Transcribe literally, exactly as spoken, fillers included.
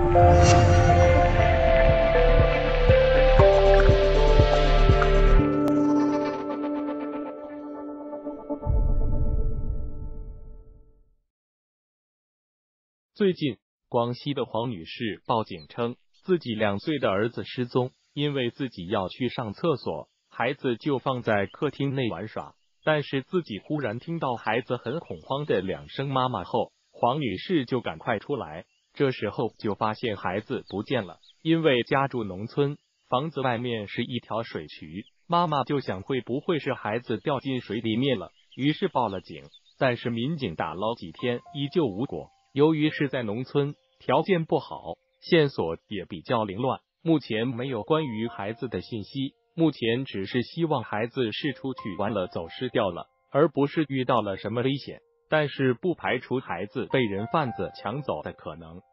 最近，广西的黄女士报警称，自己两岁的儿子失踪，因为自己要去上厕所，孩子就放在客厅内玩耍。但是自己忽然听到孩子很恐慌的两声妈妈后，黄女士就赶快出来，这时候就发现孩子不见了。因为家住农村，房子外面是一条水渠，妈妈就想会不会是孩子掉进水里面了，于是报了警。但是民警打捞几天依旧无果。由于是在农村，条件不好，线索也比较凌乱，目前没有关于孩子的信息。目前只是希望孩子是出去玩了走失掉了，而不是遇到了什么危险，但是不排除孩子被人贩子抢走的可能。